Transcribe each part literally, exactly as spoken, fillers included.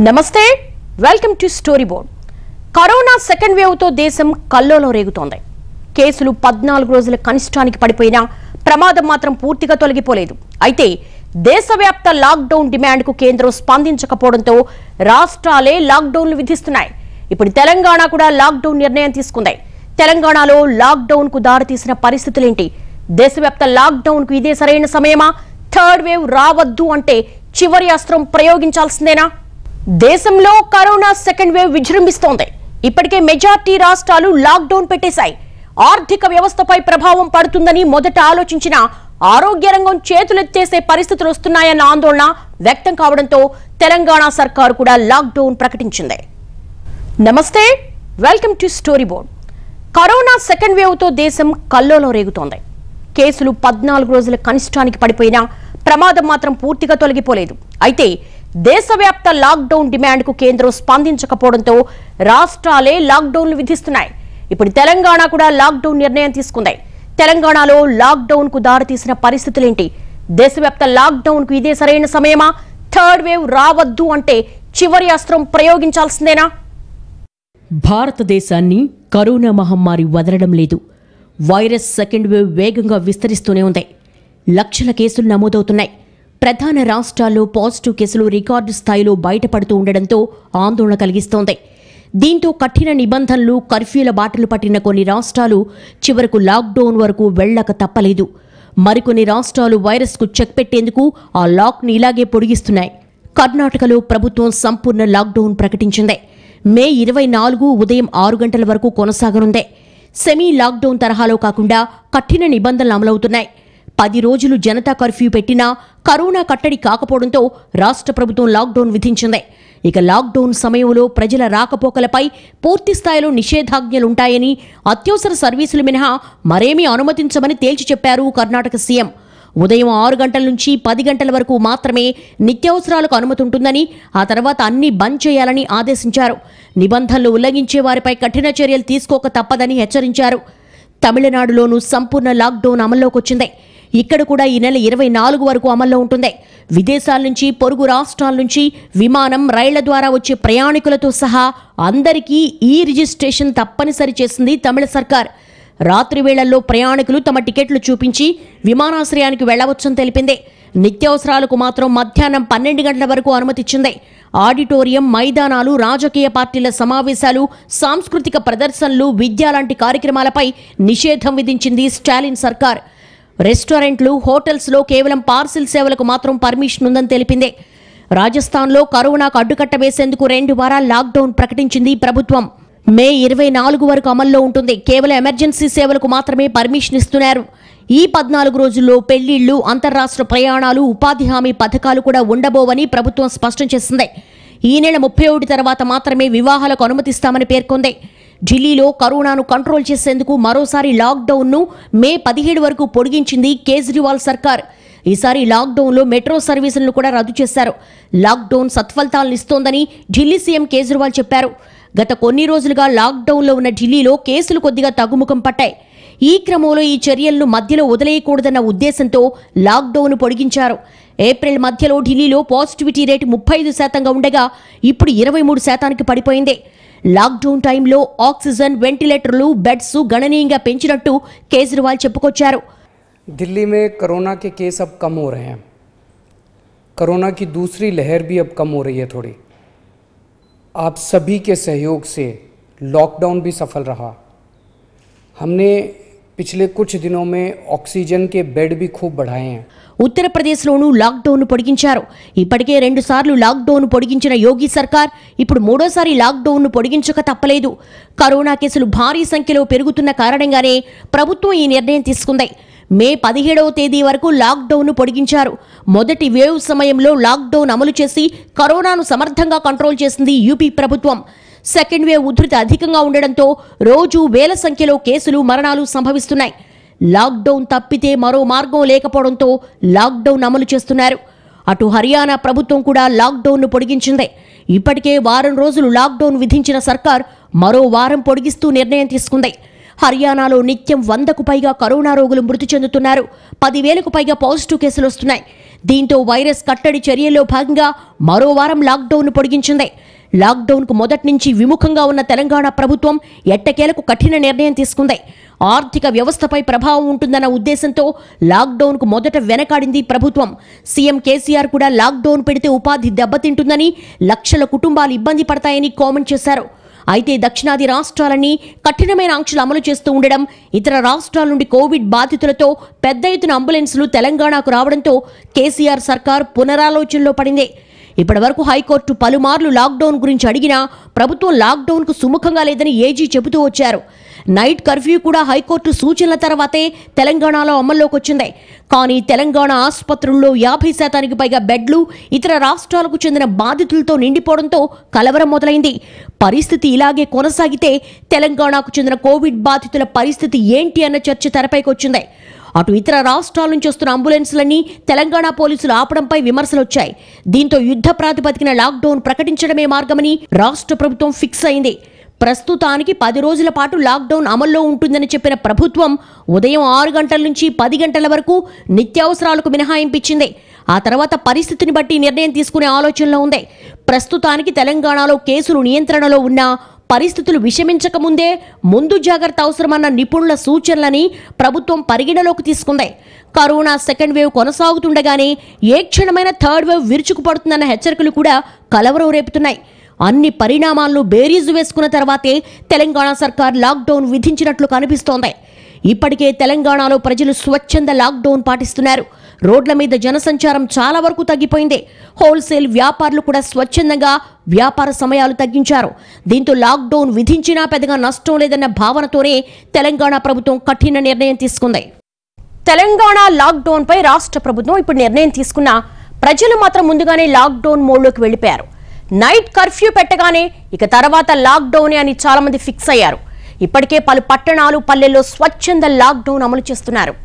నమస్తే welcome to story board. Corona second wave తో దేశం కల్లోలం రేగుతోంది. కేసులు పద్నాలుగు రోజుల కనిష్టానికి పడిపోయినా ప్రమాదం మాత్రం పూర్తిగా తొలగిపోలేదు. అయితే దేశవ్యాప్త లాక్ డౌన్ డిమాండ్ కు కేంద్రం స్పందించకపోవడంతో రాష్ట్రాలే లాక్ డౌన్లు విధిస్తున్నాయి. ఇప్పుడు తెలంగాణ కూడా లాక్ డౌన్ నిర్ణయం తీసుకుంది. తెలంగాణలో లాక్ డౌన్ కు దారితీసిన పరిస్థితులేంటి? దేశవ్యాప్త లాక్ డౌన్ కు ఇదే సరైన సమయమా? థర్డ్ వేవ్ రావద్దు అంటే చివరి అస్త్రం ప్రయోగించాల్సిందేనా? దేశంలో కరోనా సెకండ్ వేవ్ విజృంభిస్తోంది. ఇప్పటికే మెజార్టీ రాష్ట్రాలు లాక్ డౌన్ పెట్టేశాయి. ఆర్థిక వ్యవస్థపై ప్రభావం పడుతుందని మొదట ఆలోచించిన ఆరోగ్య రంగం చేతులెత్తేసే పరిస్థితులు వస్తున్నాయన్న ఆందోళన వ్యక్తం కావడంతో తెలంగాణ సర్కారు కూడా లాక్ డౌన్ ప్రకటించింది. నమస్తే welcome to story board. Corona second wave తో దేశం కల్లోలం రేగుతోంది. కేసులు పద్నాలుగు రోజుల కనిష్టానికి పడిపోయినా ప్రమాదం మాత్రం పూర్తిగా తొలగిపోలేదు. అయితే దేశవ్యాప్త లాక్ డౌన్ డిమాండ్ కు కేంద్రం స్పందించకపోవడంతో రాష్ట్రాలే లాక్ డౌన్లు విధిస్తున్నాయి. ఇప్పుడు తెలంగాణ కూడా లాక్ డౌన్ నిర్ణయం తీసుకుంది. తెలంగాణలో లాక్ డౌన్ కు దారితీసిన పరిస్థితులేంటి? దేశవ్యాప్త లాక్ డౌన్ కు ఇదే సరైన సమయమా? థర్డ్ వేవ్ రావద్దు అంటే చివరి అస్త్రం ప్రయోగించాల్సిందేనా? భారతదేశాన్ని కరోనా మహమ్మారి వదలడం లేదు. వైరస్ సెకండ్ వేవ్ వేగంగా విస్తరిస్తూనే ఉంది. లక్షల కేసులు నమోదవుతున్నాయి. ప్రధాన రాష్ట్రాల్లో పాజిటివ్ కేసులు రికార్డు స్థాయిలో బయటపడుతూ ఉండడంతో ఆందోళన కలిగిస్తోంది. దీంతో కఠిన నిబంధనలు, కర్ఫ్యూల బాటలు పట్టిన కొన్ని రాష్ట్రాలు చివరకు లాక్డౌన్ వరకు వెళ్లక తప్పలేదు. మరికొన్ని రాష్ట్రాలు వైరస్కు చెక్ పెట్టేందుకు ఆ లాక్ని ఇలాగే పొడిగిస్తున్నాయి. కర్ణాటకలో ప్రభుత్వం సంపూర్ణ లాక్డౌన్ ప్రకటించింది. మే ఇరవై నాలుగు ఉదయం ఆరు గంటల వరకు కొనసాగనుంది. సెమీ లాక్డౌన్ తరహాలో కాకుండా కఠిన నిబంధనలు అమలవుతున్నాయి. పది రోజులు జనతా కర్ఫ్యూ పెట్టినా కరోనా కట్టడి కాకపోవడంతో రాష్ట్ర ప్రభుత్వం లాక్డౌన్ విధించింది. ఇక లాక్డౌన్ సమయంలో ప్రజల రాకపోకలపై పూర్తి స్థాయిలో నిషేధాజ్ఞలుంటాయని, అత్యవసర సర్వీసులు మినహా మరేమీ అనుమతించమని తేల్చి చెప్పారు కర్ణాటక సీఎం. ఉదయం ఆరు గంటల నుంచి పది గంటల వరకు మాత్రమే నిత్యావసరాలకు అనుమతి ఉంటుందని, ఆ తర్వాత అన్ని బంద్ చేయాలని ఆదేశించారు. నిబంధనలు ఉల్లంఘించే వారిపై కఠిన చర్యలు తీసుకోక తప్పదని హెచ్చరించారు. తమిళనాడులోనూ సంపూర్ణ లాక్డౌన్ అమల్లోకి వచ్చింది. ఇక్కడ కూడా ఈ నెల ఇరవై నాలుగు వరకు అమల్లో ఉంటుంది. విదేశాల నుంచి, పొరుగు రాష్ట్రాల నుంచి విమానం, రైళ్ల ద్వారా వచ్చే ప్రయాణికులతో సహా అందరికీ ఈ రిజిస్ట్రేషన్ తప్పనిసరి చేసింది తమిళ సర్కార్. రాత్రి వేళల్లో ప్రయాణికులు తమ టికెట్లు చూపించి విమానాశ్రయానికి వెళ్లవచ్చని తెలిపింది. నిత్యావసరాలకు మాత్రం మధ్యాహ్నం పన్నెండు గంటల వరకు అనుమతిచ్చింది. ఆడిటోరియం, మైదానాలు, రాజకీయ పార్టీల సమావేశాలు, సాంస్కృతిక ప్రదర్శనలు, విద్య లాంటి కార్యక్రమాలపై నిషేధం విధించింది స్టాలిన్ సర్కార్. రెస్టారెంట్లు, హోటల్స్లో కేవలం పార్సిల్ సేవలకు మాత్రం పర్మిషన్ ఉందని తెలిపింది. రాజస్థాన్లో కరోనాకు అడ్డుకట్ట వేసేందుకు రెండు వారాల లాక్డౌన్ ప్రకటించింది ప్రభుత్వం. మే ఇరవై నాలుగు వరకు అమల్లో ఉంటుంది. కేవలం ఎమర్జెన్సీ సేవలకు మాత్రమే పర్మిషన్ ఇస్తున్నారు. ఈ పద్నాలుగు రోజుల్లో పెళ్లిళ్లు, అంతర్రాష్ట్ర ప్రయాణాలు, ఉపాధి హామీ పథకాలు కూడా ఉండబోవని ప్రభుత్వం స్పష్టం చేసింది. ఈ నెల ముప్పై ఒకటి తర్వాత మాత్రమే వివాహాలకు అనుమతిస్తామని పేర్కొంది. ఢిల్లీలో కరోనాను కంట్రోల్ చేసేందుకు మరోసారి లాక్డౌన్ను మే పదిహేడు వరకు పొడిగించింది కేజ్రీవాల్ సర్కార్. ఈసారి లాక్డౌన్లో మెట్రో సర్వీసులను కూడా రద్దు చేశారు. లాక్డౌన్ సత్ఫలితాలను ఇస్తోందని ఢిల్లీ సీఎం కేజ్రీవాల్ చెప్పారు. గత కొన్ని రోజులుగా లాక్డౌన్లో ఉన్న ఢిల్లీలో కేసులు కొద్దిగా తగ్గుముఖం పట్టాయి. ఈ క్రమంలో ఈ చర్యలను మధ్యలో వదిలేయకూడదన్న ఉద్దేశంతో లాక్డౌన్ పొడిగించారు. ఏప్రిల్ మధ్యలో ఢిల్లీలో పాజిటివిటీ రేటు ముప్పై ఐదు శాతంగా ఉండగా ఇప్పుడు ఇరవై మూడు శాతానికి పడిపోయింది. లాక్డౌన్ టైంలో ఆక్సిజన్, వెంటిలేటర్లు, బెడ్స్ గణనీయంగా పెంచినట్టు కేజ్రీవాల్ చెప్పుకొచ్చారు. दिल्ली में कोरोना के केस अब कम हो रहे हैं. कोरोना की दूसरी लहर भी अब कम हो रही है थोड़ी. आप सभी के सहयोग से लॉकडाउन भी सफल रहा. हमने पिछले कुछ दिनों में ऑक्सीजन के बेड भी खूब बढ़ाए हैं. ఉత్తరప్రదేశ్లోనూ లాక్డౌన్ పొడిగించారు. ఇప్పటికే రెండు సార్లు లాక్డౌన్ పొడిగించిన యోగి సర్కార్ ఇప్పుడు మూడోసారి లాక్డౌన్ పొడిగించక తప్పలేదు. కరోనా కేసులు భారీ సంఖ్యలో పెరుగుతున్న కారణంగానే ప్రభుత్వం ఈ నిర్ణయం తీసుకుంది. మే పదిహేడవ తేదీ వరకు లాక్డౌన్ పొడిగించారు. మొదటి వేవ్ సమయంలో లాక్డౌన్ అమలు చేసి కరోనాను సమర్థంగా కంట్రోల్ చేసింది యూపీ ప్రభుత్వం. సెకండ్ వేవ్ ఉధృతి అధికంగా ఉండడంతో రోజు వేల సంఖ్యలో కేసులు, మరణాలు సంభవిస్తున్నాయి. లాక్డౌన్ తప్పితే మరో మార్గం లేకపోవడంతో లాక్డౌన్ అమలు చేస్తున్నారు. అటు హర్యానా ప్రభుత్వం కూడా లాక్డౌన్ను పొడిగించింది. ఇప్పటికే వారం రోజులు లాక్డౌన్ విధించిన సర్కార్ మరో వారం పొడిగిస్తూ నిర్ణయం తీసుకుంది. హర్యానాలో నిత్యం వందకు పైగా కరోనా రోగులు మృతి చెందుతున్నారు. పదివేలకు పైగా పాజిటివ్ కేసులు వస్తున్నాయి. దీంతో వైరస్ కట్టడి చర్యల్లో భాగంగా మరో వారం లాక్డౌన్ పొడిగించింది. లాక్డౌన్కు మొదటి నుంచి విముఖంగా ఉన్న తెలంగాణ ప్రభుత్వం ఎట్టకేలకు కఠిన నిర్ణయం తీసుకుంది. ఆర్థిక వ్యవస్థపై ప్రభావం ఉంటుందన్న ఉద్దేశంతో లాక్డౌన్కు మొదట వెనకాడింది ప్రభుత్వం. సీఎం కేసీఆర్ కూడా లాక్డౌన్ పెడితే ఉపాధి దెబ్బతింటుందని, లక్షల కుటుంబాలు ఇబ్బంది పడతాయని కామెంట్ చేశారు. అయితే దక్షిణాది రాష్ట్రాలన్నీ కఠినమైన ఆంక్షలు అమలు చేస్తూ ఉండడం, ఇతర రాష్ట్రాల నుండి కోవిడ్ బాధితులతో పెద్ద ఎత్తున అంబులెన్సులు తెలంగాణకు రావడంతో కేసీఆర్ సర్కార్ పునరాలోచనలో పడింది. ఇప్పటి వరకు హైకోర్టు పలుమార్లు లాక్డౌన్ గురించి అడిగినా ప్రభుత్వం లాక్డౌన్కు సుముఖంగా లేదని ఏజీ చెబుతూ వచ్చారు. నైట్ కర్ఫ్యూ కూడా హైకోర్టు సూచనల తర్వాతే తెలంగాణలో అమల్లోకి వచ్చింది. కానీ తెలంగాణ ఆసుపత్రుల్లో యాభై శాతానికి పైగా బెడ్లు ఇతర రాష్ట్రాలకు చెందిన బాధితులతో నిండిపోవడంతో కలవరం మొదలైంది. పరిస్థితి ఇలాగే కొనసాగితే తెలంగాణకు చెందిన కోవిడ్ బాధితుల పరిస్థితి ఏంటి అన్న చర్చ తెరపైకి వచ్చింది. అటు ఇతర రాష్ట్రాల నుంచి వస్తున్న అంబులెన్సులన్నీ తెలంగాణ పోలీసులు ఆపడంపై విమర్శలు వచ్చాయి. దీంతో యుద్ధ ప్రాతిపదికన లాక్డౌన్ ప్రకటించడమే మార్గమని రాష్ట్ర ప్రభుత్వం ఫిక్స్ అయింది. ప్రస్తుతానికి పది రోజుల పాటు లాక్డౌన్ అమల్లో ఉంటుందని చెప్పిన ప్రభుత్వం ఉదయం ఆరు గంటల నుంచి పది గంటల వరకు నిత్యావసరాలకు మినహాయింపించింది. ఆ తర్వాత పరిస్థితిని బట్టి నిర్ణయం తీసుకునే ఆలోచనలో ఉంది. ప్రస్తుతానికి తెలంగాణలో కేసులు నియంత్రణలో ఉన్నా పరిస్థితులు విషమించక ముందే ముందు జాగ్రత్త అవసరమన్న నిపుణుల సూచనలని ప్రభుత్వం పరిగణలోకి తీసుకుంది. కరోనా సెకండ్ వేవ్ కొనసాగుతుండగానే ఏ క్షణమైన థర్డ్ వేవ్ విరుచుకుపడుతుందన్న హెచ్చరికలు కూడా కలవరం రేపుతున్నాయి. అన్ని పరిణామాలను బేరీజు వేసుకున్న తర్వాతే తెలంగాణ సర్కార్ లాక్డౌన్ విధించినట్లు కనిపిస్తోంది. ఇప్పటికే తెలంగాణలో ప్రజలు స్వచ్ఛంద లాక్డౌన్ పాటిస్తున్నారు. రోడ్ల మీద జనసంచారం చాలా వరకు తగ్గిపోయింది. హోల్సేల్ వ్యాపారులు కూడా స్వచ్ఛందంగా వ్యాపార సమయాలు తగ్గించారు. దీంతో లాక్డౌన్ విధించినా పెద్దగా నష్టం లేదన్న భావనతోనే తెలంగాణ ప్రభుత్వం కఠిన నిర్ణయం తీసుకుంది. తెలంగాణ లాక్డౌన్ పై రాష్ట్ర ప్రభుత్వం ఇప్పుడు నిర్ణయం తీసుకున్నా ప్రజలు మాత్రం ముందుగానే లాక్డౌన్ మోడ్లోకి వెళ్లిపోయారు. నైట్ కర్ఫ్యూ పెట్టగానే ఇక తర్వాత లాక్డౌనే అని చాలా మంది ఫిక్స్ అయ్యారు. ఇప్పటికే పలు పట్టణాలు పల్లెల్లో స్వచ్ఛంద లాక్డౌన్ అమలు చేస్తున్నారు.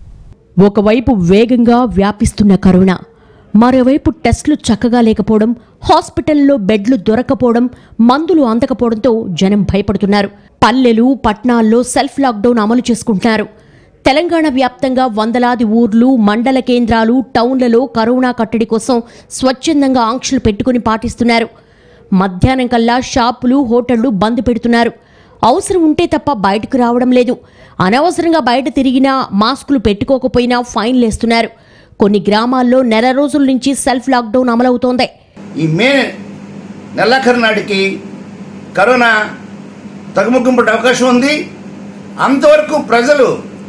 ఒకవైపు వేగంగా వ్యాపిస్తున్న కరోనా, మరోవైపు టెస్టులు చక్కగా లేకపోవడం, హాస్పిటల్లో బెడ్లు దొరకపోవడం, మందులు అందకపోవడంతో జనం భయపడుతున్నారు. పల్లెలు పట్టణాల్లో సెల్ఫ్ లాక్డౌన్ అమలు చేసుకుంటున్నారు. తెలంగాణ వ్యాప్తంగా వందలాది ఊర్లు, మండల కేంద్రాలు, టౌన్లలో కరోనా కట్టడి కోసం స్వచ్ఛందంగా ఆంక్షలు పెట్టుకుని పాటిస్తున్నారు. మధ్యాహ్నం కల్లా షాపులు, హోటళ్లు బంద్ పెడుతున్నారు. అవసరం ఉంటే తప్ప బయటకు రావడం లేదు. అనవసరంగా బయట తిరిగినా, మాస్కులు పెట్టుకోకపోయినా ఫైన్లు వేస్తున్నారు. కొన్ని గ్రామాల్లో నెల రోజుల నుంచి సెల్ఫ్ లాక్డౌన్ అమలవుతోంది. ఈ మే నెలాఖరు నాటికి కరోనా తగ్గుముఖం అవకాశం ఉంది. అంతవరకు ప్రజలు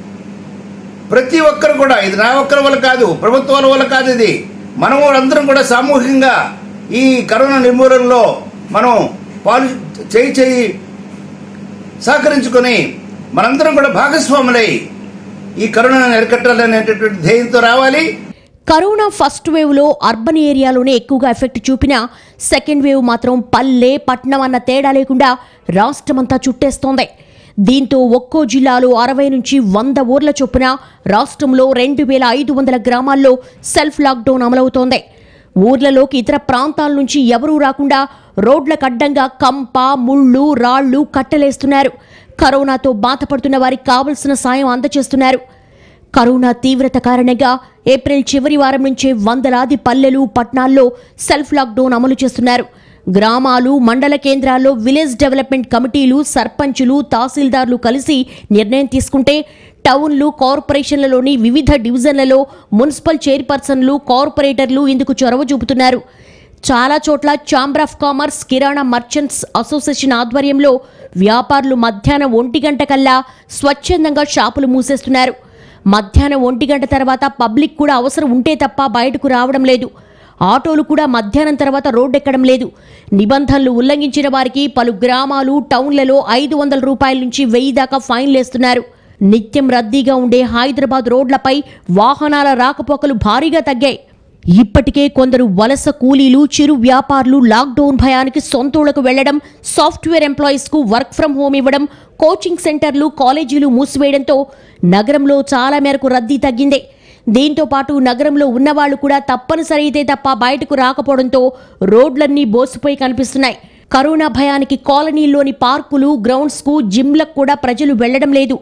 ప్రతి ఒక్కరు కూడా, ఇది నా ఒక్కరి వల్ల కాదు, ప్రభుత్వాల వల్ల కాదు, ఇది మనం అందరం కూడా సామూహికంగా ఈ కరోనా నిర్మూలనలో మనం పాలు చేయి చేయి సహకరించుకొని మనందరం కూడా భాగస్వాములై ఈ కరోనాను అరికట్టాలనేటటువంటి ధ్యేయంతో రావాలి. కరోనా ఫస్ట్ వేవ్ లో అర్బన్ ఏరియాలోనే ఎక్కువగా ఎఫెక్ట్ చూపినా సెకండ్ వేవ్ మాత్రం పల్లె పట్టణం అన్న తేడా లేకుండా రాష్ట్రమంతా చుట్టేస్తోంది. దీంతో ఒక్కో జిల్లాలో అరవై నుంచి వంద ఊర్ల చొప్పున రాష్ట్రంలో రెండు వేల ఐదు వందల గ్రామాల్లో సెల్ఫ్ లాక్డౌన్ అమలవుతోంది. ఊర్లలోకి ఇతర ప్రాంతాల నుంచి ఎవరూ రాకుండా రోడ్లకు అడ్డంగా కంప, ముళ్ళు, రాళ్లు కట్టలేస్తున్నారు. కరోనాతో బాధపడుతున్న వారికి కావలసిన సాయం అందజేస్తున్నారు. కరోనా తీవ్రత కారణంగా ఏప్రిల్ చివరి వారం నుంచే వందలాది పల్లెలు, పట్టణాల్లో సెల్ఫ్ లాక్డౌన్ అమలు చేస్తున్నారు. గ్రామాలు, మండల కేంద్రాల్లో విలేజ్ డెవలప్మెంట్ కమిటీలు, సర్పంచులు, తహసీల్దార్లు కలిసి నిర్ణయం తీసుకుంటే టౌన్లు, కార్పొరేషన్లలోని వివిధ డివిజన్లలో మున్సిపల్ చైర్పర్సన్లు, కార్పొరేటర్లు ఇందుకు చొరవ చూపుతున్నారు. చాలా చోట్ల chamber of commerce, kirana merchants association ఆధ్వర్యంలో వ్యాపారులు మధ్యాహ్నం ఒంటి గంట కల్లా స్వచ్ఛందంగా షాపులు మూసేస్తున్నారు. మధ్యాహ్నం ఒంటి గంట తర్వాత పబ్లిక్ కూడా అవసరం ఉంటే తప్ప బయటకు రావడం లేదు. ఆటోలు కూడా మధ్యాహ్నం తర్వాత రోడ్డెక్కడం లేదు. నిబంధనలు ఉల్లంఘించిన వారికి పలు గ్రామాలు, టౌన్లలో ఐదు వందల రూపాయల నుంచి వెయ్యి దాకా ఫైన్లు వేస్తున్నారు. నిత్యం రద్దీగా ఉండే హైదరాబాద్ రోడ్లపై వాహనాల రాకపోకలు భారీగా తగ్గాయి. ఇప్పటికే కొందరు వలస కూలీలు, చిరు వ్యాపారులు లాక్డౌన్ భయానికి సొంతూళ్లకు వెళ్లడం, సాఫ్ట్వేర్ ఎంప్లాయీస్ కు వర్క్ ఫ్రం హోమ్ ఇవ్వడం, కోచింగ్ సెంటర్లు, కాలేజీలు మూసివేయడంతో నగరంలో చాలా మేరకు రద్దీ తగ్గింది. దీంతో పాటు నగరంలో ఉన్నవాళ్లు కూడా తప్పనిసరి అయితే తప్ప బయటకు రాకపోవడంతో రోడ్లన్నీ బోసిపోయి కనిపిస్తున్నాయి. కరోనా భయానికి కాలనీల్లోని పార్కులు, గ్రౌండ్స్ కు, జిమ్లకు కూడా ప్రజలు వెళ్లడం లేదు.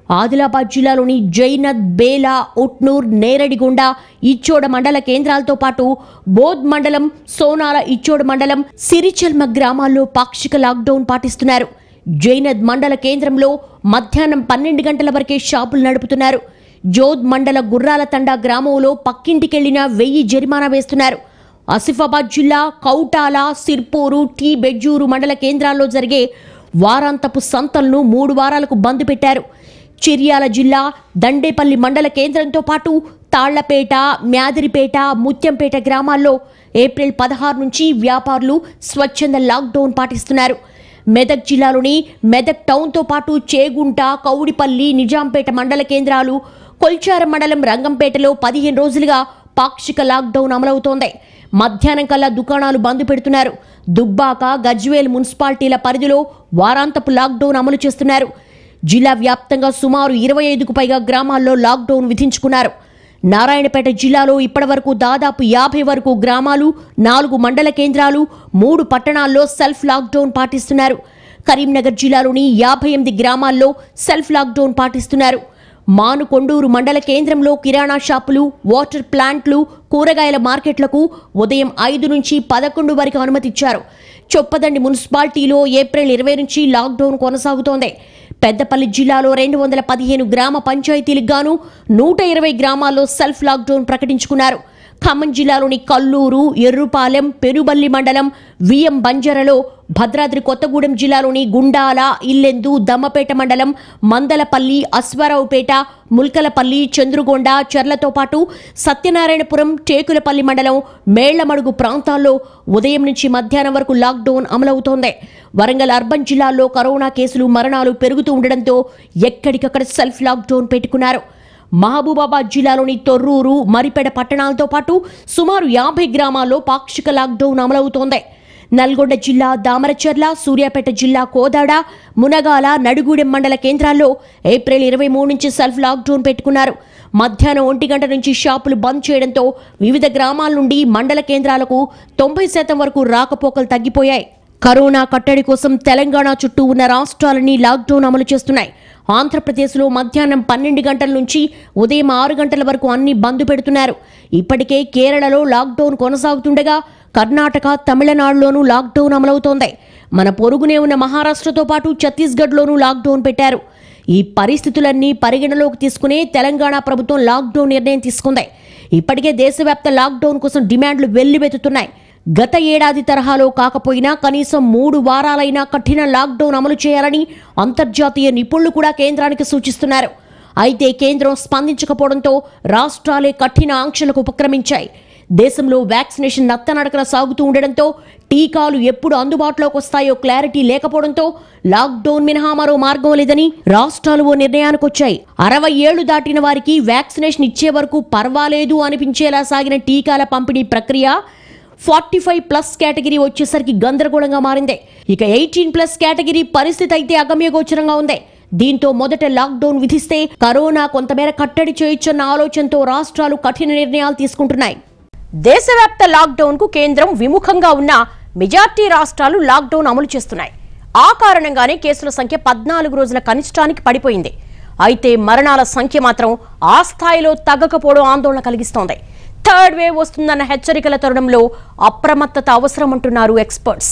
ఆదిలాబాద్ జిల్లాలోని జైనద్, బేలా, ఉట్నూర్, నేరడిగొండ, ఇచ్చోడ మండల కేంద్రాలతో పాటు బోధ్ మండలం, సోనాల, ఇచ్చోడ మండలం, సిరిచెల్మ గ్రామాల్లో పాక్షిక లాక్డౌన్ పాటిస్తున్నారు. జైనద్ మండల కేంద్రంలో మధ్యాహ్నం పన్నెండు గంటల వరకే షాపులు నడుపుతున్నారు. జోధ్ మండల గుర్రాల తండా గ్రామంలో పక్కింటికెళ్లిన వెయ్యి జరిమానా వేస్తున్నారు. ఆసిఫాబాద్ జిల్లా కౌటాల, సిర్పూరు, టీ బెజ్జూరు మండల కేంద్రాల్లో జరిగే వారాంతపు సంతలను మూడు వారాలకు బంద్ పెట్టారు. చిర్యాల జిల్లా దండేపల్లి మండల కేంద్రంతో పాటు తాళ్లపేట, మ్యాదిరిపేట, ముత్యంపేట గ్రామాల్లో ఏప్రిల్ పదహారు నుంచి వ్యాపారులు స్వచ్ఛంద లాక్డౌన్ పాటిస్తున్నారు. మెదక్ జిల్లాలోని మెదక్ టౌన్తో పాటు చేగుంట, కౌడిపల్లి, నిజాంపేట మండల కేంద్రాలు, కొల్చారం మండలం రంగంపేటలో పదిహేను రోజులుగా పాక్షిక లాక్డౌన్ అమలవుతోంది. మధ్యాహ్నం కల్లా దుకాణాలు బంద్ పెడుతున్నారు. దుబ్బాక, గజ్వేల్ మున్సిపాలిటీల పరిధిలో వారాంతపు లాక్డౌన్ అమలు చేస్తున్నారు. జిల్లా వ్యాప్తంగా సుమారు ఇరవై ఐదుకు పైగా గ్రామాల్లో లాక్డౌన్ విధించుకున్నారు. నారాయణపేట జిల్లాలో ఇప్పటివరకు దాదాపు యాభై వరకు గ్రామాలు, నాలుగు మండల కేంద్రాలు, మూడు పట్టణాల్లో సెల్ఫ్ లాక్డౌన్ పాటిస్తున్నారు. కరీంనగర్ జిల్లాలోని యాభై ఎనిమిది గ్రామాల్లో సెల్ఫ్ లాక్డౌన్ పాటిస్తున్నారు. మానుకొండూరు మండల కేంద్రంలో కిరాణా షాపులు, వాటర్ ప్లాంట్లు, కూరగాయల మార్కెట్లకు ఉదయం ఐదు నుంచి పదకొండు వరకు అనుమతిచ్చారు. చొప్పదండి మున్సిపాలిటీలో ఏప్రిల్ ఇరవై నుంచి లాక్డౌన్ కొనసాగుతోంది. పెద్దపల్లి జిల్లాలో రెండు వందల పదిహేను గ్రామ పంచాయతీలకు గాను నూట ఇరవై గ్రామాల్లో సెల్ఫ్ లాక్డౌన్ ప్రకటించుకున్నారు. ఖమ్మం జిల్లాలోని కల్లూరు, ఎర్రుపాలెం, పెనుబల్లి మండలం, విఎం బంజరలో, భద్రాద్రి కొత్తగూడెం జిల్లాలోని గుండాల, ఇల్లెందు, దమ్మపేట మండలం, మందలపల్లి, అశ్వారావుపేట, ముల్కలపల్లి, చంద్రుగొండ, చెర్లతో పాటు సత్యనారాయణపురం, టేకులపల్లి మండలం, మేళ్లమడుగు ప్రాంతాల్లో ఉదయం నుంచి మధ్యాహ్నం వరకు లాక్డౌన్ అమలవుతోంది. వరంగల్ అర్బన్ జిల్లాల్లో కరోనా కేసులు, మరణాలు పెరుగుతూ ఉండడంతో ఎక్కడికక్కడ సెల్ఫ్ లాక్డౌన్ పెట్టుకున్నారు. మహబూబాబాద్ జిల్లాలోని తొర్రూరు, మరిపెడ పట్టణాలతో పాటు సుమారు యాభై గ్రామాల్లో పాక్షిక లాక్డౌన్ అమలవుతోంది. నల్గొండ జిల్లా దామరచర్ల, సూర్యాపేట జిల్లా కోదాడ, మునగాల, నడుగూడెం మండల కేంద్రాల్లో ఏప్రిల్ ఇరవై మూడు నుంచి సెల్ఫ్ లాక్డౌన్ పెట్టుకున్నారు. మధ్యాహ్నం ఒంటి గంట నుంచి షాపులు బంద్ చేయడంతో వివిధ గ్రామాల నుండి మండల కేంద్రాలకు తొంభై శాతం వరకు రాకపోకలు తగ్గిపోయాయి. కరోనా కట్టడి కోసం తెలంగాణ చుట్టూ ఉన్న రాష్ట్రాలన్నీ లాక్డౌన్ అమలు చేస్తున్నాయి. ఆంధ్రప్రదేశ్లో మధ్యాహ్నం పన్నెండు గంటల నుంచి ఉదయం ఆరు గంటల వరకు అన్ని బంద్ పెడుతున్నారు. ఇప్పటికే కేరళలో లాక్డౌన్ కొనసాగుతుండగా కర్ణాటక, తమిళనాడులోనూ లాక్డౌన్ అమలవుతోంది. మన పొరుగునే ఉన్న మహారాష్ట్రతో పాటు ఛత్తీస్గఢ్లోనూ లాక్డౌన్ పెట్టారు. ఈ పరిస్థితులన్నీ పరిగణలోకి తీసుకునే తెలంగాణ ప్రభుత్వం లాక్డౌన్ నిర్ణయం తీసుకుంది. ఇప్పటికే దేశవ్యాప్త లాక్డౌన్ కోసం డిమాండ్లు వెల్లువెత్తుతున్నాయి. గత ఏడాది తరహాలో కాకపోయినా కనీసం మూడు వారాలైనా కఠిన లాక్డౌన్ అమలు చేయాలని అంతర్జాతీయ నిపుణులు కూడా కేంద్రానికి సూచిస్తున్నారు. అయితే కేంద్రం స్పందించకపోవడంతో రాష్ట్రాలే కఠిన ఆంక్షలకు ఉపక్రమించాయి. దేశంలో వ్యాక్సినేషన్ నత్తనడకన సాగుతూ ఉండడంతో టీకాలు ఎప్పుడు అందుబాటులోకి వస్తాయో క్లారిటీ లేకపోవడంతో లాక్డౌన్ మినహా మరో మార్గం లేదని రాష్ట్రాలు ఓ నిర్ణయానికి వచ్చాయి. అరవై ఏళ్లు దాటిన వారికి వ్యాక్సినేషన్ ఇచ్చే వరకు పర్వాలేదు అనిపించేలా సాగిన టీకాల పంపిణీ ప్రక్రియ ఫార్టీ ఫైవ్ ప్లస్ కేటగిరీ వచ్చేసరికి గందరగోళంగా మారింది. ఇక ఎయిటీన్ ప్లస్ కేటగిరీ పరిస్థితి అయితే అగమ్యగోచరంగా ఉంది. దీంతో మొదట లాక్డౌన్ విధిస్తే కరోనా కొంతమేర కట్టడి చేయొచ్చన్న ఆలోచనతో రాష్ట్రాలు కఠిన నిర్ణయాలు తీసుకుంటున్నాయి. దేశవ్యాప్త లాక్డౌన్ కు కేంద్రం విముఖంగా ఉన్న మెజార్టీ రాష్ట్రాలు లాక్డౌన్ అమలు చేస్తున్నాయి. ఆ కారణంగానే కేసుల సంఖ్య పద్నాలుగు రోజుల కనిష్టానికి పడిపోయింది. అయితే మరణాల సంఖ్య మాత్రం ఆ స్థాయిలో తగ్గకపోవడం ఆందోళన కలిగిస్తోంది. థర్డ్ వేవ్ వస్తుందన్న హెచ్చరికల తరుణంలో అప్రమత్తత అవసరం అంటున్నారు ఎక్స్పర్ట్స్.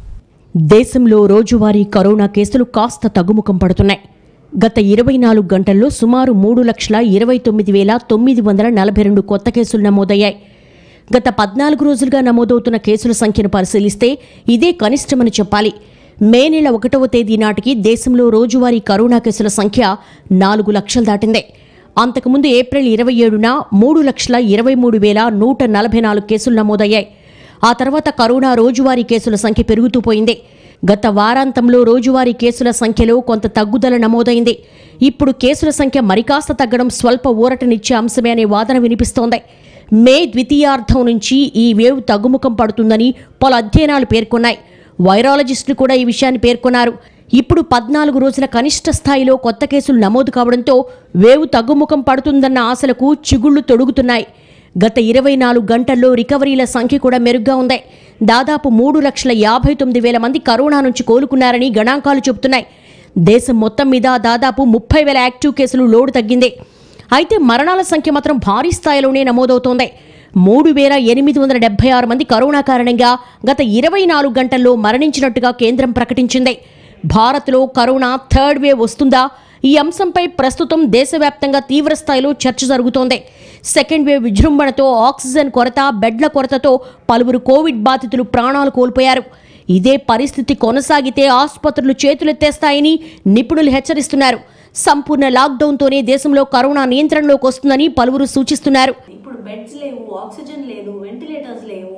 దేశంలో రోజువారీ కరోనా కేసులు కాస్త తగ్గుముఖం పడుతున్నాయి. గత ఇరవై నాలుగు గంటల్లో సుమారు మూడు లక్షల ఇరవై తొమ్మిది వేల తొమ్మిది వందల నలభై రెండు కొత్త కేసులు నమోదయ్యాయి. గత పద్నాలుగు రోజులుగా నమోదవుతున్న కేసుల సంఖ్యను పరిశీలిస్తే ఇదే కనిష్టమని చెప్పాలి. మే నెల ఒకటవ తేదీ నాటికి దేశంలో రోజువారీ కరోనా కేసుల సంఖ్య నాలుగు లక్షలు దాటింది. అంతకుముందు ఏప్రిల్ ఇరవై ఏడున మూడు లక్షల ఇరవై మూడు వేల నూట నలభై నాలుగు కేసులు నమోదయ్యాయి. ఆ తర్వాత కరోనా రోజువారీ కేసుల సంఖ్య పెరుగుతూ పోయింది. గత వారాంతంలో రోజువారీ కేసుల సంఖ్యలో కొంత తగ్గుదల నమోదైంది. ఇప్పుడు కేసుల సంఖ్య మరికాస్త తగ్గడం స్వల్ప ఊరటనిచ్చే అంశమే అనే వాదన వినిపిస్తోంది. మే ద్వితీయార్థం నుంచి ఈ వేవ్ తగ్గుముఖం పడుతుందని పలు అధ్యయనాలు పేర్కొన్నాయి. వైరాలజిస్టులు కూడా ఈ విషయాన్ని పేర్కొన్నారు. ఇప్పుడు పద్నాలుగు రోజుల కనిష్ట స్థాయిలో కొత్త కేసులు నమోదు కావడంతో వేవ్ తగ్గుముఖం పడుతుందన్న ఆశలకు చిగుళ్లు తొడుగుతున్నాయి. గత ఇరవై నాలుగు గంటల్లో రికవరీల సంఖ్య కూడా మెరుగ్గా ఉంది. దాదాపు మూడు లక్షల యాభై తొమ్మిది వేల మంది కరోనా నుంచి కోలుకున్నారని గణాంకాలు చెబుతున్నాయి. దేశం మొత్తం మీద దాదాపు ముప్పై వేల యాక్టివ్ కేసులు లోడు తగ్గింది. అయితే మరణాల సంఖ్య మాత్రం భారీ స్థాయిలోనే నమోదవుతోంది. మూడు వేల ఎనిమిది వందల డెబ్బై ఆరు మంది కరోనా కారణంగా గత ఇరవై నాలుగు గంటల్లో మరణించినట్టుగా కేంద్రం ప్రకటించింది. భారత్లో కరోనా థర్డ్ వేవ్ వస్తుందా? ఈ అంశంపై ప్రస్తుతం దేశవ్యాప్తంగా తీవ్ర స్థాయిలో చర్చ జరుగుతోంది. సెకండ్ వేవ్ విజృంభణతో ఆక్సిజన్ కొరత, బెడ్ల కొరతతో పలువురు కోవిడ్ బాధితులు ప్రాణాలు కోల్పోయారు. ఇదే పరిస్థితి కొనసాగితే ఆసుపత్రులు చేతులెత్తేస్తాయని నిపుణులు హెచ్చరిస్తున్నారు. సంపూర్ణ లాక్డౌన్తోనే దేశంలో కరోనా నియంత్రణలోకి వస్తుందని పలువురు సూచిస్తున్నారు. ఇప్పుడు బెడ్స్ లేవు, ఆక్సిజన్ లేదు, వెంటిలేటర్స్ లేవు.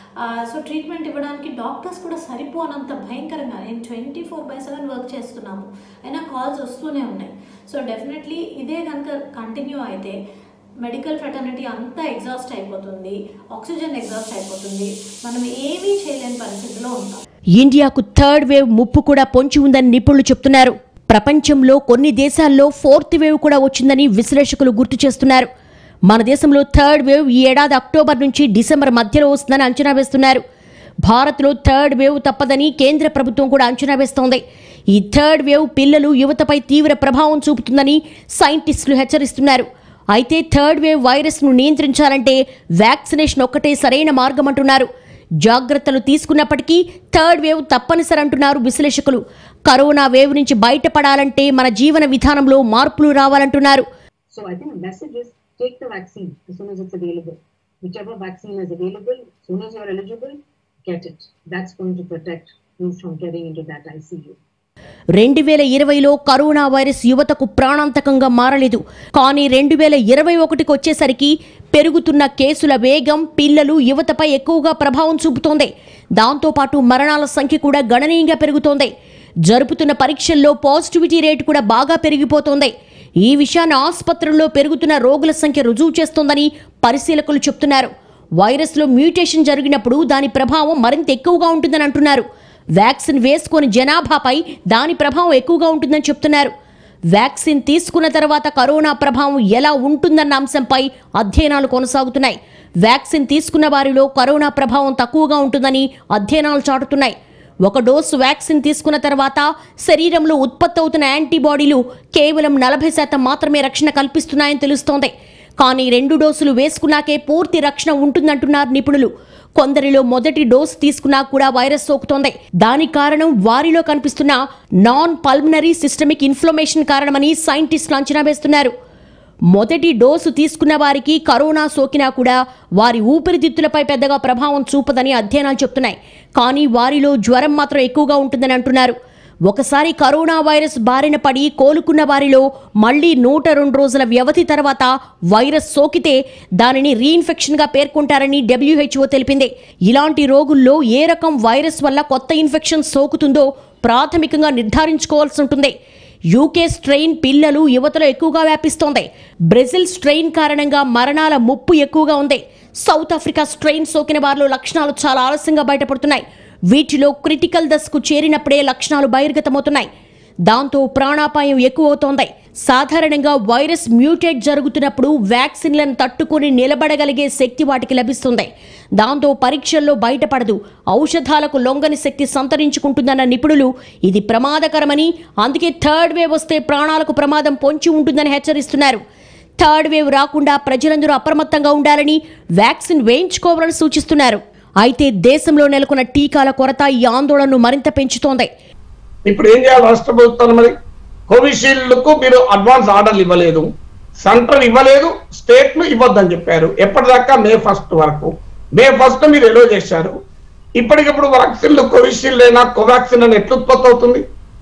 సో ట్రీట్మెంట్ ఇవ్వడానికి డాక్టర్స్ కూడా సరిపోనంత భయంకరంగా నేను twenty four by seven work చేస్తున్నాము, అయినా కాల్స్ వస్తూనే ఉన్నాయి. సో డెఫినెట్లీ ఇదే కనుక కంటిన్యూ అయితే మెడికల్ ఫ్రెటర్నిటీ అంతా ఎగ్జాస్ట్ అయిపోతుంది, ఆక్సిజన్ ఎగ్జాస్ట్ అయిపోతుంది, మనం ఏమీ చేయలేని పరిస్థితిలో ఉంటాం. ఇండియాకు థర్డ్ వేవ్ ముప్పు కూడా పొంచి ఉందని నిపుణులు చెప్తున్నారు. ప్రపంచంలో కొన్ని దేశాల్లో ఫోర్త్ వేవ్ కూడా వచ్చిందని విశ్లేషకులు గుర్తు చేస్తున్నారు. మన దేశంలో థర్డ్ వేవ్ ఈ ఏడాది అక్టోబర్ నుంచి డిసెంబర్ మధ్యలో వస్తుందని అంచనా వేస్తున్నారు. భారత్లో థర్డ్ వేవ్ తప్పదని కేంద్ర ప్రభుత్వం కూడా అంచనా వేస్తోంది. ఈ థర్డ్ వేవ్ పిల్లలు, యువతపై తీవ్ర ప్రభావం చూపుతుందని సైంటిస్టులు హెచ్చరిస్తున్నారు. అయితే థర్డ్ వేవ్ వైరస్ను నియంత్రించాలంటే వ్యాక్సినేషన్ ఒక్కటే సరైన మార్గం అంటున్నారు. జాగ్రత్తలు తీసుకున్నప్పటికీ థర్డ్ వేవ్ తప్పనిసరి అంటున్నారు విశ్లేషకులు. కరోనా వేవ్ నుంచి బయటపడాలంటే మన జీవన విధానంలో మార్పులు రావాలంటున్నారు. So I think the message is take the vaccine as soon as it's available. Whichever vaccine is available, as soon as you're eligible, get it. That's going to protect you from getting into that I C U. రెండు వేల ఇరవైలో corona virus యువతకు ప్రాణాంతకంగా మారలేదు. కానీ రెండు వేల ఇరవై ఒకటికి వచ్చేసరికి పెరుగుతున్న కేసుల వేగం పిల్లలు, యువతపై ఎక్కువగా ప్రభావం చూపుతోంది. దాంతోపాటు మరణాల సంఖ్య కూడా గణనీయంగా పెరుగుతోంది. జరుపుతున్న పరీక్షల్లో పాజిటివిటీ రేటు కూడా బాగా పెరిగిపోతోంది. ఈ విషయాన్ని ఆసుపత్రుల్లో పెరుగుతున్న రోగుల సంఖ్య రుజువు చేస్తోందని పరిశీలకులు చెప్తున్నారు. వైరస్లో మ్యూటేషన్ జరిగినప్పుడు దాని ప్రభావం మరింత ఎక్కువగా ఉంటుందని అంటున్నారు. వ్యాక్సిన్ వేసుకుని జనాభాపై దాని ప్రభావం ఎక్కువగా ఉంటుందని చెప్తున్నారు. వ్యాక్సిన్ తీసుకున్న తర్వాత కరోనా ప్రభావం ఎలా ఉంటుందన్న అంశంపై అధ్యయనాలు కొనసాగుతున్నాయి. వ్యాక్సిన్ తీసుకున్న వారిలో కరోనా ప్రభావం తక్కువగా ఉంటుందని అధ్యయనాలు చాటుతున్నాయి. ఒక డోసు వ్యాక్సిన్ తీసుకున్న తర్వాత శరీరంలో ఉత్పత్తి అవుతున్న యాంటీబాడీలు కేవలం నలభై శాతం మాత్రమే రక్షణ కల్పిస్తున్నాయని తెలుస్తోంది. కానీ రెండు డోసులు వేసుకున్నాకే పూర్తి రక్షణ ఉంటుందంటున్నారు నిపుణులు. కొందరిలో మొదటి డోసు తీసుకున్నా కూడా వైరస్ సోకుతోంది. దానికి కారణం వారిలో కనిపిస్తున్న నాన్ పల్మనరీ సిస్టమిక్ ఇన్ఫ్లమేషన్ కారణమని సైంటిస్టులు అంచనా వేస్తున్నారు. మొదటి డోసు తీసుకున్న వారికి కరోనా సోకినా కూడా వారి ఊపిరితిత్తులపై పెద్దగా ప్రభావం చూపదని అధ్యయనాలు చెప్తున్నాయి. కానీ వారిలో జ్వరం మాత్రం ఎక్కువగా ఉంటుందని అంటున్నారు. ఒకసారి కరోనా వైరస్ బారిన పడి కోలుకున్న వారిలో మళ్లీ నూట రెండు రోజుల వ్యవధి తర్వాత వైరస్ సోకితే దానిని రీఇన్ఫెక్షన్గా పేర్కొంటారని డబ్ల్యూహెచ్ఓ తెలిపింది. ఇలాంటి రోగుల్లో ఏ రకం వైరస్ వల్ల కొత్త ఇన్ఫెక్షన్ సోకుతుందో ప్రాథమికంగా నిర్ధారించుకోవాల్సి ఉంటుంది. యూకే స్ట్రెయిన్ పిల్లలు, యువతలో ఎక్కువగా వ్యాపిస్తోంది. బ్రెజిల్ స్ట్రెయిన్ కారణంగా మరణాల ముప్పు ఎక్కువగా ఉంది. సౌత్ ఆఫ్రికా స్ట్రెయిన్ సోకిన వారిలో లక్షణాలు చాలా ఆలస్యంగా బయటపడుతున్నాయి. వీటిలో క్రిటికల్ దశకు చేరినప్పుడే లక్షణాలు బహిర్గతమవుతున్నాయి. దాంతో ప్రాణాపాయం ఎక్కువవుతోంది. సాధారణంగా వైరస్ మ్యూటేట్ జరుగుతున్నప్పుడు వ్యాక్సిన్లను తట్టుకుని నిలబడగలిగే శక్తి వాటికి లభిస్తుంది. దాంతో పరీక్షల్లో బయటపడదు. ఔషధాలకు లొంగని శక్తి సంతరించుకుంటుందన్న నిపుణులు ఇది ప్రమాదకరమని, అందుకే థర్డ్ వేవ్ వస్తే ప్రాణాలకు ప్రమాదం పొంచి ఉంటుందని హెచ్చరిస్తున్నారు. థర్డ్ వేవ్ రాకుండా ప్రజలందరూ అప్రమత్తంగా ఉండాలని, వ్యాక్సిన్ వేయించుకోవాలని సూచిస్తున్నారు. అయితే దేశంలో నెలకొన్న టీకాల కొరత ఈ ఆందోళనను మరింత పెంచుతోంది. ఇప్పుడు ఏం చేయాలి రాష్ట్ర ప్రభుత్వాలు? మరి కోవిషీల్డ్ కు మీరు అడ్వాన్స్ ఆర్డర్లు ఇవ్వలేదు, సెంట్రల్ ఇవ్వలేదు, స్టేట్లు ఇవ్వద్దని చెప్పారు. ఎప్పటిదాకా? మే ఫస్ట్ వరకు. మే ఫస్ట్ మీరు ఎలో చేశారు. ఇప్పటికిప్పుడు వ్యాక్సిన్లు కోవిషీల్డ్ అయినా కోవాక్సిన్ అని ఎట్లా ఉత్పత్తి అవుతుంది?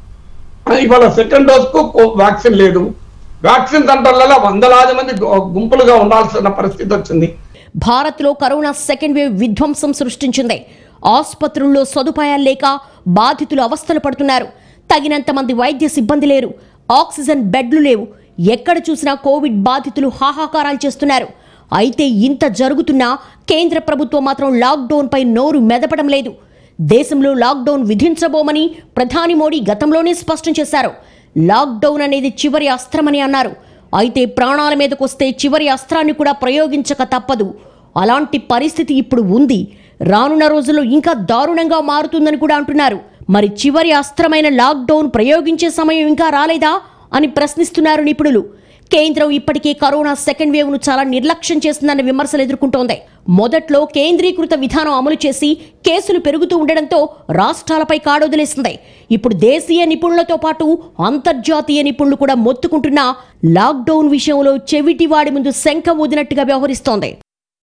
ఇవాళ సెకండ్ డోస్ కు వ్యాక్సిన్ లేదు. వ్యాక్సిన్ సెంటర్లలో వందలాది మంది గుంపులుగా ఉండాల్సిన పరిస్థితి వచ్చింది. భారత్లో కరోనా సెకండ్ వేవ్ విధ్వంసం సృష్టించింది. ఆసుపత్రుల్లో సదుపాయాలు లేక బాధితులు అవస్థలు పడుతున్నారు. తగినంత మంది వైద్య సిబ్బంది లేరు. ఆక్సిజన్ బెడ్లు లేవు. ఎక్కడ చూసినా కోవిడ్ బాధితులు హాహాకారాలు చేస్తున్నారు. అయితే ఇంత జరుగుతున్నా కేంద్ర ప్రభుత్వం మాత్రం లాక్డౌన్పై నోరు మెదపడం లేదు. దేశంలో లాక్డౌన్ విధించబోమని ప్రధాని మోడీ గతంలోనే స్పష్టం చేశారు. లాక్డౌన్ అనేది చివరి అస్త్రమని అన్నారు. అయితే ప్రాణాల మీదకొస్తే చివరి అస్త్రాన్ని కూడా ప్రయోగించక తప్పదు. అలాంటి పరిస్థితి ఇప్పుడు ఉంది. రానున్న రోజుల్లో ఇంకా దారుణంగా మారుతుందని కూడా అంటున్నారు. మరి చివరి అస్త్రమైన లాక్డౌన్ ప్రయోగించే సమయం ఇంకా రాలేదా అని ప్రశ్నిస్తున్నారు నిపుణులు. కేంద్రం ఇప్పటికే కరోనా సెకండ్ వేవ్ ను చాలా నిర్లక్ష్యం చేస్తుందన్న విమర్శలు ఎదుర్కొంటోంది. మొదట్లో కేంద్రీకృత విధానం అమలు చేసి కేసులు పెరుగుతూ ఉండడంతో రాష్ట్రాలపై కాడొదిలేసింది. ఇప్పుడు దేశీయ నిపుణులతో పాటు అంతర్జాతీయ నిపుణులు కూడా మొత్తుకుంటున్న లాక్డౌన్ విషయంలో చెవిటివాడి ముందు శంఖ ఊదినట్టుగా వ్యవహరిస్తోంది.